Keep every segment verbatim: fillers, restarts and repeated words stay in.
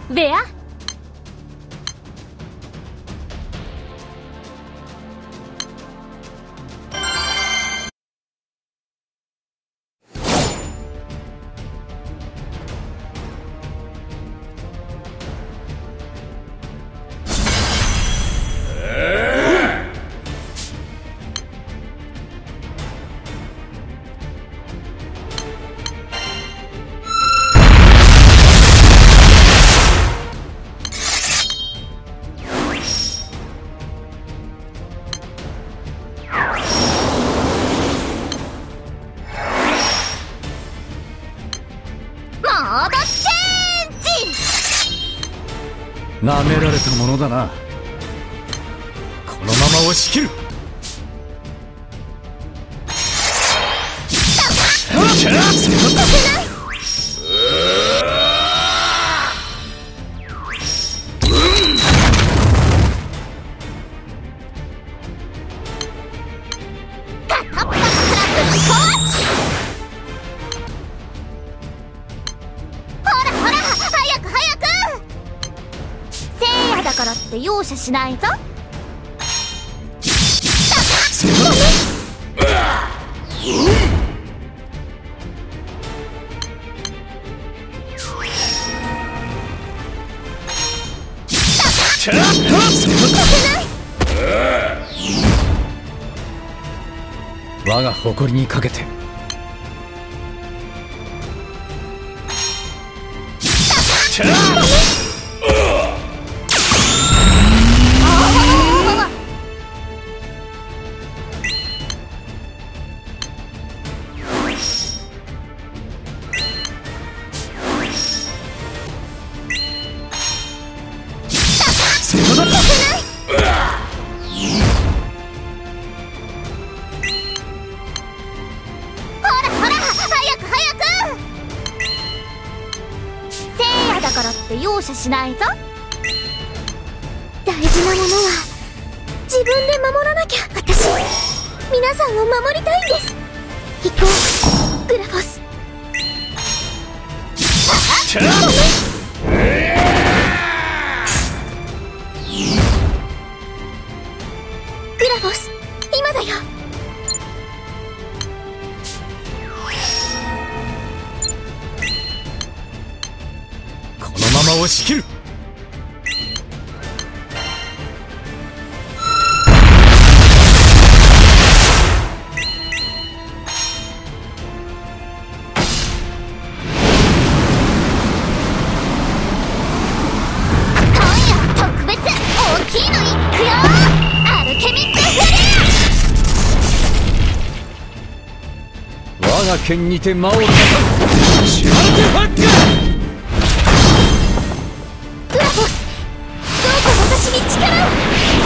ベア。 なめられたものだな。このまま押し切る。 だからって容赦しないぞ。 我が誇りにかけて。 だからって容赦しないぞ。大事なものは自分で守らなきゃ。私皆さんを守りたいんです。行こうグラフォス。グラフォス、今だよ。 このまま押し切る。我が剣にて魔をたたるシュアルテファック。 グラフォス、どうか私に力を。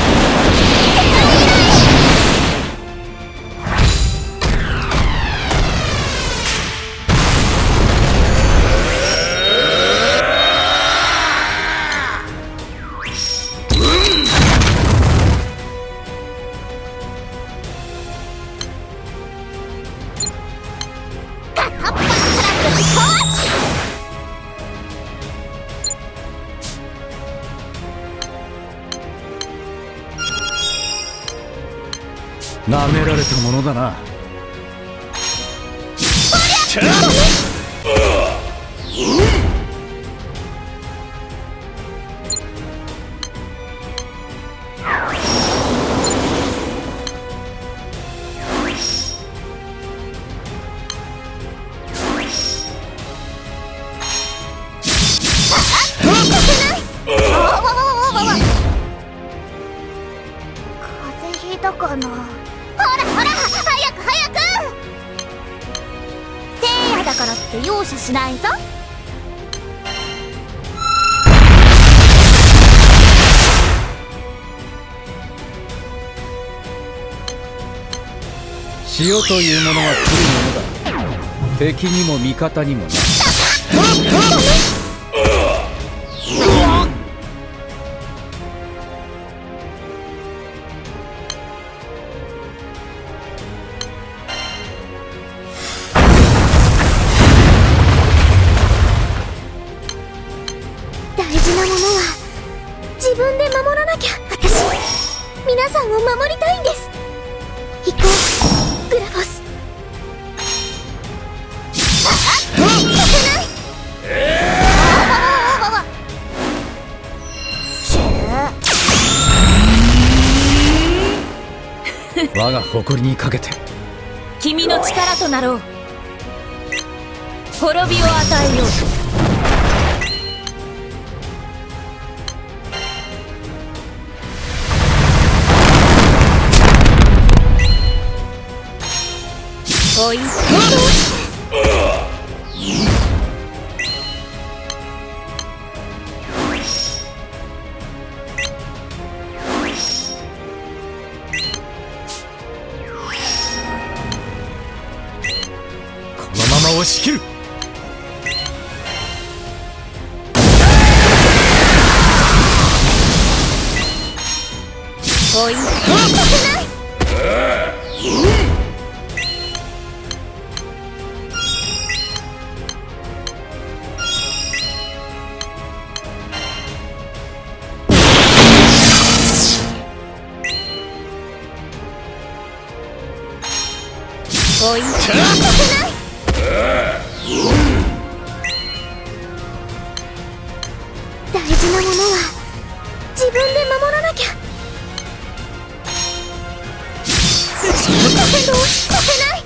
なめられたものだな。 風邪ひいたかな。ほらほら、早く早く。聖夜だからって容赦しないぞ。 潮というものは来るものだ。敵にも味方にもな。 大事事なものは自分で守らなきゃ。私皆さんを守りたいんです。行こうグラフォス。させない。 我が誇りにかけて君の力となろう。滅びを与えよう。おいこのまま押し切る。 おいさせない。おいさせない。 大事なものは自分で守らなきゃ。どうさせない。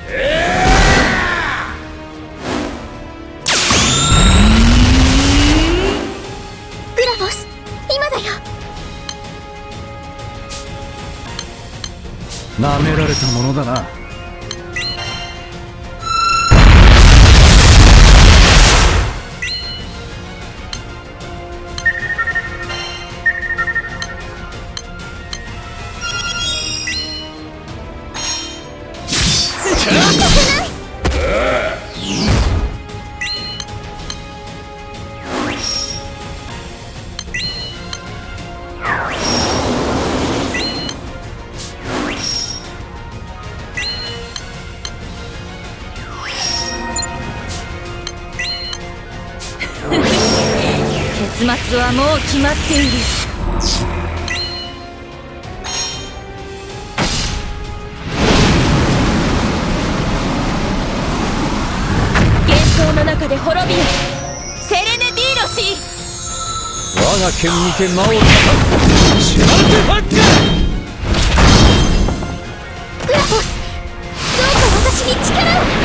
グラフォス今だよ。 なめられたものだな。 結末はもう決まっている。幻想の中で滅びよセレネ・ディーロシー。 我が剣にて魔を叩くシュナルテファッカー。 グラフォスどうか私に力を。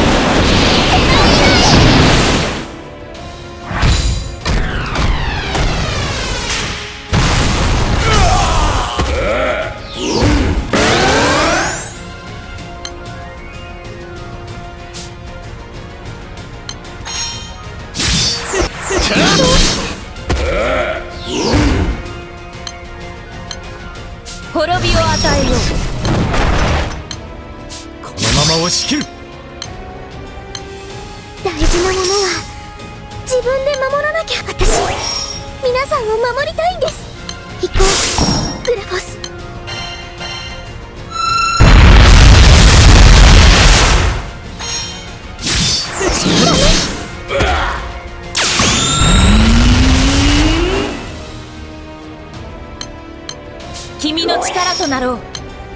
滅びを与えよう。 このまま押し切る。 大事なものは自分で守らなきゃ。私皆さんを守りたいんです。行こうグラフォス。 君の力となろう。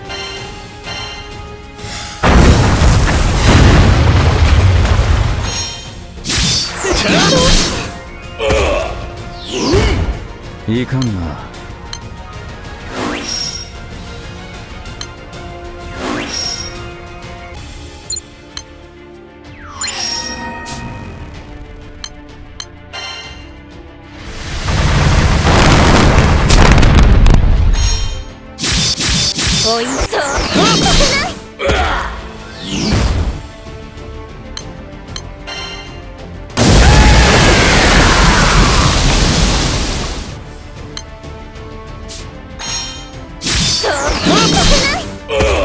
いかんな。 おいそうさせない。そうさせない。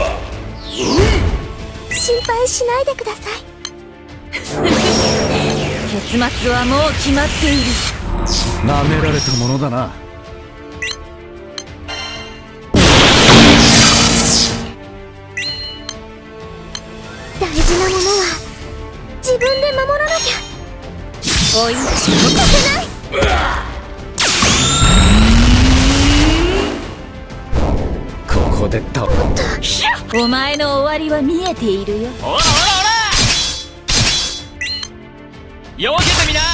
心配しないでください。 結末はもう決まっている。 なめられたものだな。 大事なものは自分で守らなきゃ。 おいさせない。 こで倒お前の終わりは見えているよ。 ほらほらほらよけてみな。